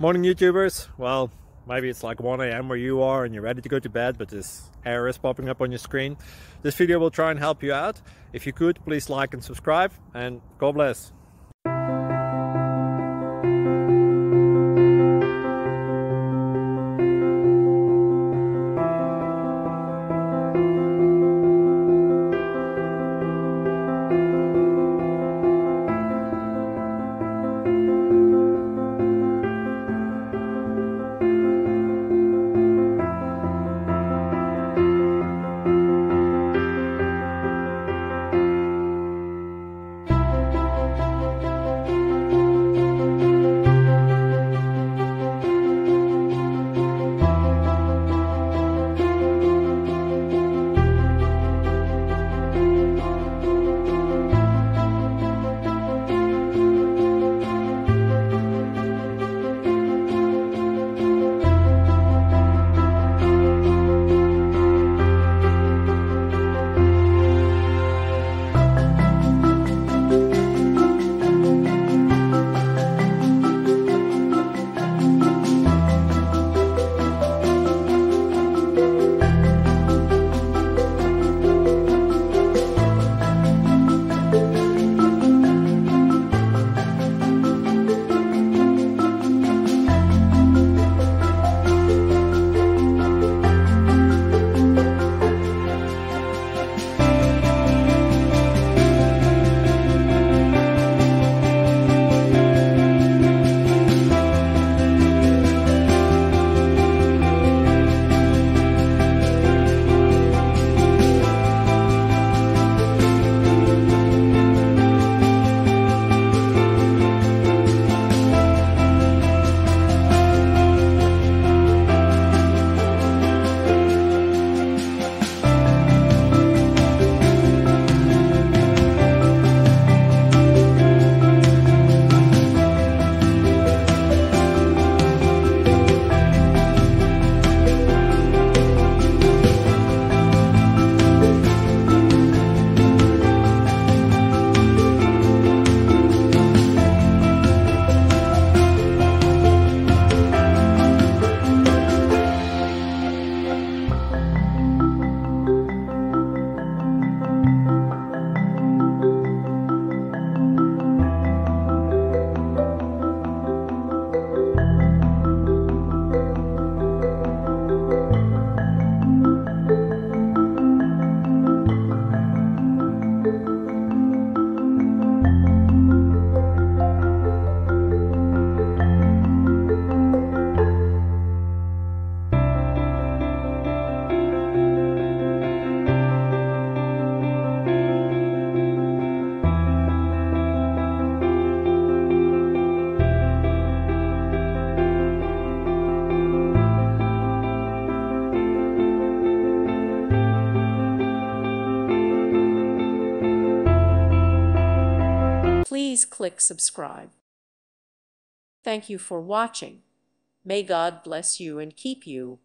Morning YouTubers. Well, maybe it's like 1 a.m. where you are and you're ready to go to bed, but this error is popping up on your screen. This video will try and help you out. If you could, please like and subscribe, and God bless. Please click subscribe. Thank you for watching. May God bless you and keep you.